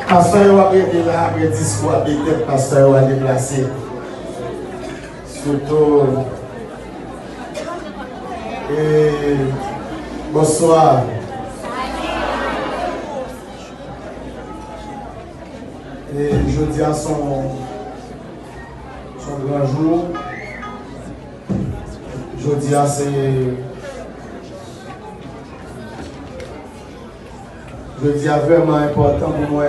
Pasteur a été là, après discours, peut-être pasteur a déplacé. Surtout. Et bonsoir. Et jeudi à son grand jour. Jeudi à c'est. Jeudi à vraiment important pour moi.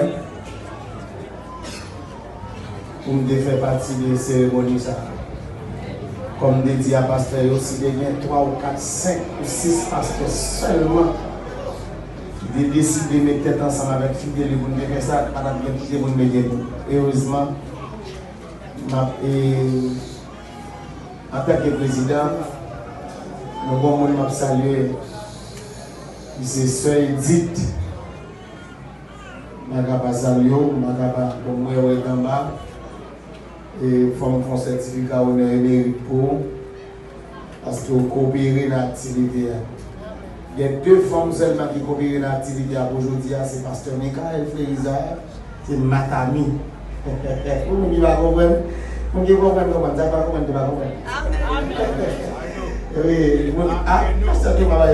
Pour me faire partie de la cérémonie. Comme dit à pasteur, aussi il y a 3 ou 4, 5 ou 6 pasteurs seulement qui décident de mettre tête ensemble avec fidèles pour nous faire ça, pas de pour nous mettre. Heureusement, en tant que président, nous avons salué c'est Sœur Edith, Magaba Salio, Magaba Omwe Gamba. Et font un certificat honneur et mérite pour parce que vous coopérez dans l'activité. Il y a 2 femmes seulement qui coopèrent dans l'activité aujourd'hui, c'est Pasteur Michael Freiza, c'est Matami. Vous ne comprenez pas? Vous ne comprenez pas? Oui, Pasteur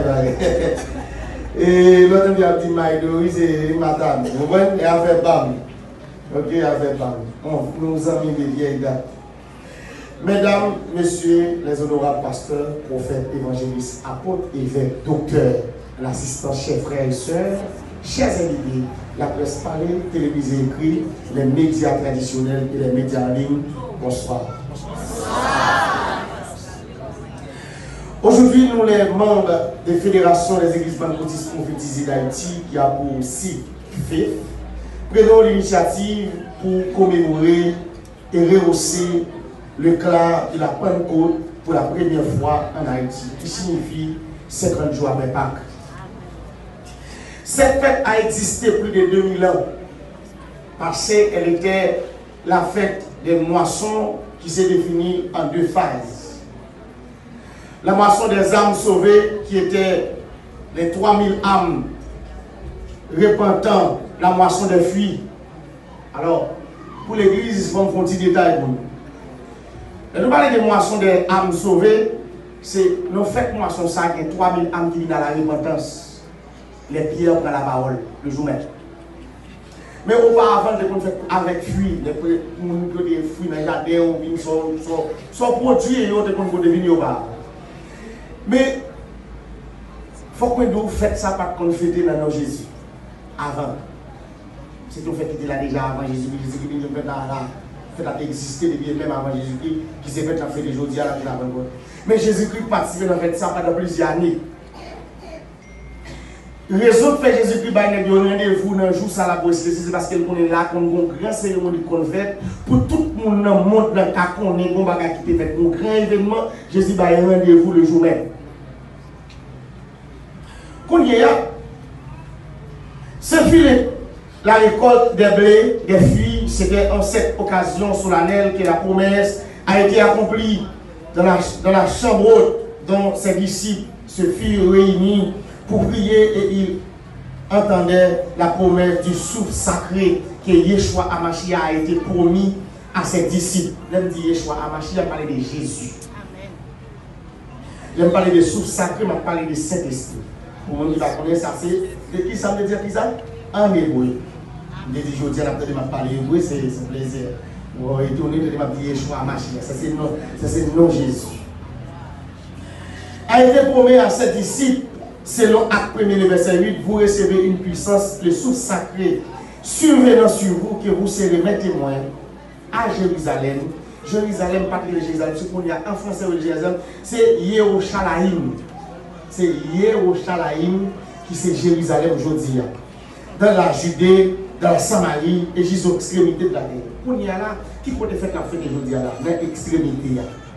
et l'autre qui a dit Maïdo, c'est Matami. Vous comprenez? Et a fait BAM. Ok, avec BAM. Nous avons des vieilles dates. Mesdames, messieurs, les honorables pasteurs, prophètes, évangélistes, apôtres, évêques, docteurs, l'assistant chef, frères et sœurs, chers invités, la presse parlée, télévisée écrite, les médias traditionnels et les médias en ligne, bonsoir. Bonsoir. Aujourd'hui, nous, les membres des fédérations des églises pentecôtistes prophétisées d'Haïti, qui a pour site fait, prenons l'initiative pour commémorer et rehausser l'éclat de la Pentecôte pour la première fois en Haïti, qui signifie 50 jours après Pâques. Cette fête a existé plus de 2000 ans parce qu'elle était la fête des moissons qui s'est définie en 2 phases. La moisson des âmes sauvées qui était les 3000 âmes repentant la moisson des filles. Alors, pour l'église, il faut un petit détail pour nous. Et nous parlons de moisson des âmes sauvées, c'est nos fêtes moisson ça, il y a 3000 âmes qui viennent à la repentance. Les pierres prennent la parole, le jour même. Mais auparavant, on fait avec fruits, les fruits dans le jardin, sont produits et on peut devenir auparavant. Mais il faut que nous fassions ça par contre fêter dans Jésus. Avant. C'est tout fait qui était là déjà avant Jésus-Christ. Jésus-Christ fait à exister depuis même avant Jésus-Christ, qui s'est fait la fête aujourd'hui à la fin. Mais Jésus-Christ participe dans fait ça pendant plusieurs années. Le réseau de fait Jésus-Christ a un rendez-vous dans le jour ça la poésie, c'est parce qu'elle est là, qu'on a une grande cérémonie qu'on fait pour tout le monde monte dans le cas qu'on est, qu'on va quitter fait un grand événement. Jésus a un rendez-vous le jour même. Qu'on y a, ce filet. La récolte des blés, des filles, c'était en cette occasion solennelle que la promesse a été accomplie dans la chambre haute dont ses disciples se firent réunis pour prier et ils entendaient la promesse du souffle sacré que Yeshua Hamashia a été promis à ses disciples. J'aime dire Yeshua Hamashia, parler de Jésus. J'aime parler de souffle sacré, mais parler de Saint-Esprit. Pour moi, qui va connaître ça, c'est de qui ça veut dire qui ça? En hébreu. Je dis aujourd'hui, on a parlé hébreu, c'est un plaisir. On va retourner, on va dire Yeshua Hamashia. Ça, c'est le nom Jésus. A été promis à ses disciples, selon Acte 1er, verset 8, vous recevez une puissance, le souffle sacré, survenant sur vous, que vous serez mes témoins à Jérusalem. Jérusalem, pas de Jérusalem, ce qu'on y a en français au Jérusalem, c'est Yerushalayim. C'est Yerushalayim qui c'est Jérusalem aujourd'hui. Dans la Judée, dans la Samarie et jusqu'aux extrémités de la terre. On y a là, qui peut faire la fête aujourd'hui là, dans l'extrémité.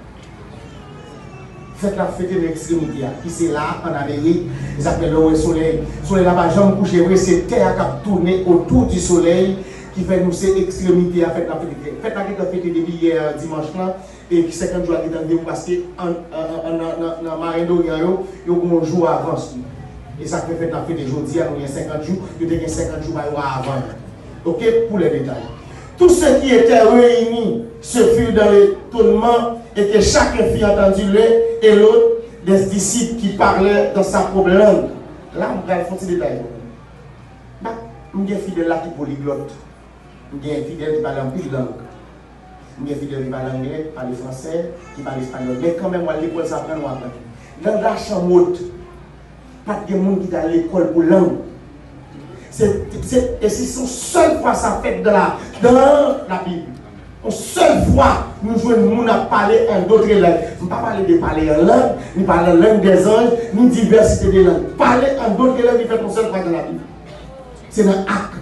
Faites la fête de l'extrémité, qui c'est là en Amérique, ils appellent le soleil. Le soleil là-bas, j'aime coucher, c'est terre qui a tourné autour du soleil, qui fait nous ces extrémités à faire la fête. Faites la fête depuis hier dimanche là, et qui 50 jours qui est parce que dans la marine d'Orient, il y a un jour avant. Et ça fait la fête aujourd'hui, il y a 50 jours, il y a 50 jours avant. Ok, pour les détails. Tous ceux qui étaient réunis se furent dans l'étonnement et que chacun fit entendu l'un et l'autre des disciples qui parlaient dans sa propre langue. Là, on va faire un petit détail. Je suis fidèle là qui polyglotte. Je suis fidèle qui parle en pile langue. Je suis fidèle qui parle anglais, qui parle français, qui parle espagnol. Mais quand même, à l'école, ça prend moi. Dans la chambre, pas de monde qui est à l'école pour langue. Et c'est son seule fois ça fait dans la Bible. Une seule fois, nous jouons le monde à parler en d'autres langues. Je ne pas parler de parler en langue, ni parler en langue des anges, ni diversité de langues. Parler en d'autres langues, il fait une seule fois dans la Bible. C'est un acte.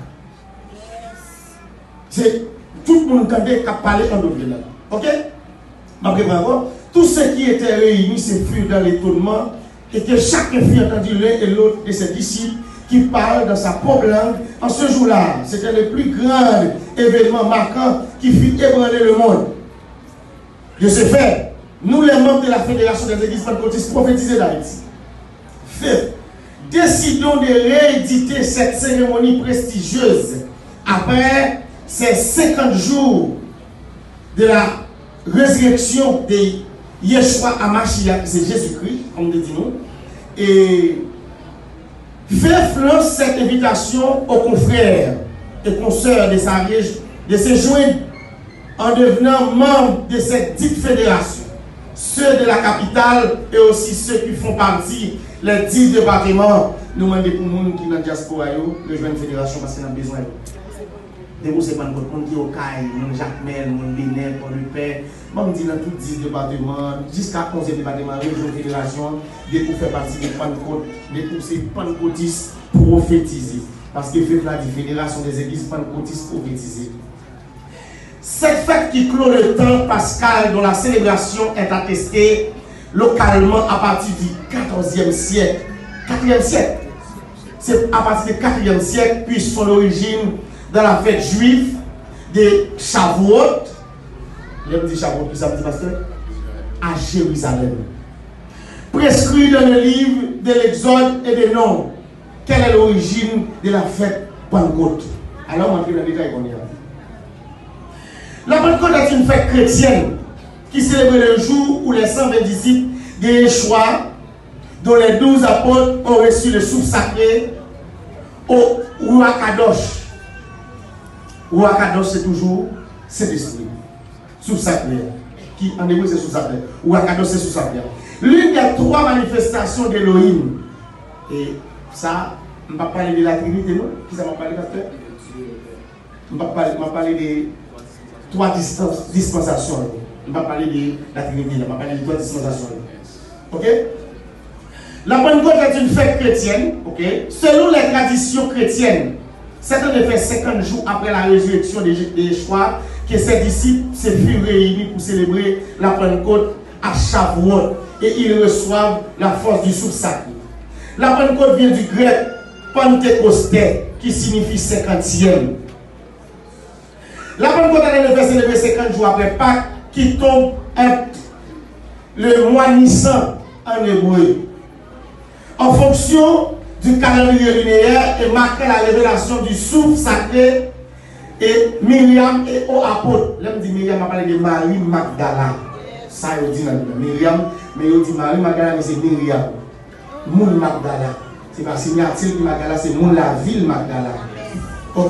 C'est tout le monde qui a parlé en d'autres langues. Ok? Après, tous ceux qui étaient réunis se furent dans l'étonnement et que chacun fit entendu l'un et l'autre de ses disciples qui parlent dans sa propre langue. En ce jour-là, c'était le plus grand événement marquant qui fit ébranler le monde. De ce fait, nous les membres de la Fédération des Églises Pentecôtistes prophétisées d'Haïti, décidons de rééditer cette cérémonie prestigieuse après ces 50 jours de la résurrection de Yeshua HaMashiach, c'est Jésus-Christ, comme nous disons, et faire flanche cette invitation aux confrères et consoeurs de Sariège de se joindre en devenant membres de cette dite fédération, ceux de la capitale et aussi ceux qui font partie les 10 départements. Nous demandons pour les gens qui sont dans la diaspora de joindre une fédération parce qu'on a besoin. De vous, c'est pas notre monde qui est au CAI, mon Jacmel, mon Bénin, mon Père. Moi, je dis dans tous 10 départements, jusqu'à 11e département, région fédération, de pour faire partie de Pentecôte, de pour ces pentecôtistes prophétisés. Parce que fait la fédération des églises pentecôtistes prophétisées. Cette fête qui clôt le temps pascal dont la célébration est attestée localement à partir du 14e siècle. 4e siècle. C'est à partir du 4e siècle, puis son origine dans la fête juive de Shavuot. Je dis Shavuot, puis ça me dit pasteur, à Jérusalem. Prescrit dans le livre de l'Exode et des Noms. Quelle est l'origine de la fête Pentecôte? Alors, on va entrer dans le détail qu'on y a. La Pentecôte est une fête chrétienne qui célèbre le jour où les 120 disciples de Yeshua, dont les 12 apôtres ont reçu le souffle sacré au Ruach Kadosh. Ruach Kadosh, c'est toujours Saint-Esprit. Souffle sacré. Qui en hébreu c'est souffle sacré. Ruach Kadosh, c'est souffle sacré. L'une des 3 manifestations d'Elohim. Et ça, on ne va pas parler de la Trinité, non? Qui ça m'a parlé, pasteur? On va parler des 3 dispensations. On va parler de la Trinité, on va parler de 3 dispensations. Ok? La Pentecôte est une fête chrétienne, ok? Selon les traditions chrétiennes, c'est en effet 50 jours après la résurrection de Yeshua que ses disciples se furent réunis pour célébrer la Pentecôte à Shavuot et ils reçoivent la force du souffle sacré. La Pentecôte vient du grec pentecostais qui signifie 50e. La Pentecôte est en effet célébrée 50 jours après Pâques qui tombe entre le mois Nissan en hébreu. En fonction du calendrier linéaire et marquant la révélation du souffle sacré et Myriam et aux apôtres. Là, on dit Myriam a parlé de Marie Magdala. Ça, on dit Myriam, mais on dit Marie Magdala, mais c'est Myriam. Moun Magdala. C'est pas signature qui Magdala, c'est Moun la ville Magdala. Ok.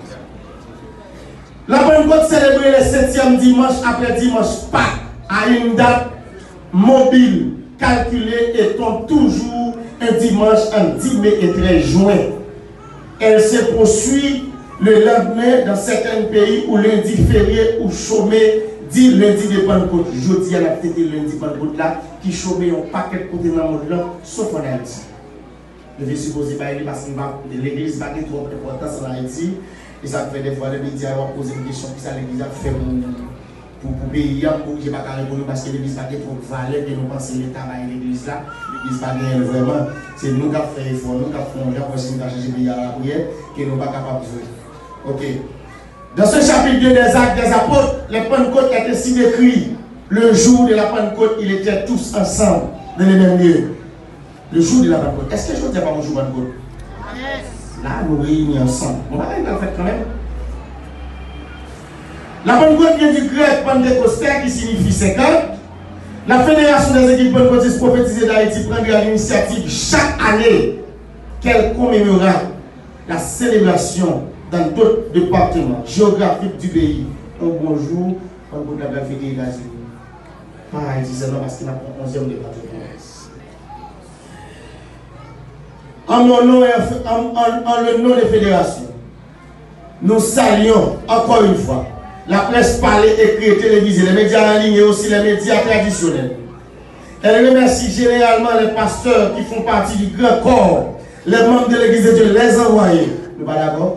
La Pentecôte célébrée le 7e dimanche après dimanche Pâques à une date mobile, calculée et tombe toujours un dimanche en 10 mai et 13 juin. Elle se poursuit le lendemain dans certains pays où lundi férié ou chômé dit lundi de Pentecôte. Jeudi à la tête de lundi Pentecôte là qui chômé un paquet de côté dans le monde là, sauf en Haïti. Je vais supposer pas parce que l'église n'a pas trop d'importance en Haïti. Et ça fait des fois les médias ont posé une question qui ça l'église a fait pour payer pour que je ne pas répondre parce que l'église n'a pas trop de valeur que nous pensons l'État à l'église là. L'église n'a pas vraiment. C'est nous qui avons fait effort, nous qui avons fait pour essayer de changer le pays à la prière que nous ne sommes pas capables de faire. Ok. Dans ce chapitre 2 des Actes des Apôtres, les Pentecôtes est ainsi décrit. Le jour de la Pentecôte, ils étaient tous ensemble dans les mêmes lieux. Le jour de la Pentecôte. Est-ce que je ne dis pas mon jour de Pentecôte? Là, nous réunis ensemble. On va faire quand même. La Pentecôte vient du grec Pentecostais qui signifie 50. La Fédération des équipes pentecôtistes prophétisées d'Haïti prendra l'initiative chaque année qu'elle commémorera la célébration dans d'autres départements géographiques du pays. Un bonjour, on vous a fait des États-Unis. Ah, il disait non parce qu'il a un 11e département. En le nom des fédérations, nous saluons encore une fois la presse parlée, écrite, télévisée, les médias en ligne et aussi les médias traditionnels. Elle remercie généralement les pasteurs qui font partie du grand corps, les membres de l'église de Dieu, les envoyés. Nous pas d'accord?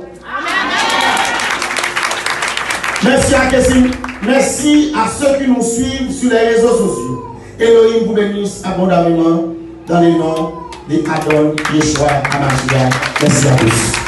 Merci à Kessim. Merci à ceux qui nous suivent sur les réseaux sociaux. Elohim vous bénisse abondamment dans les noms de Adon, Yeshua, Amashia. Merci à tous.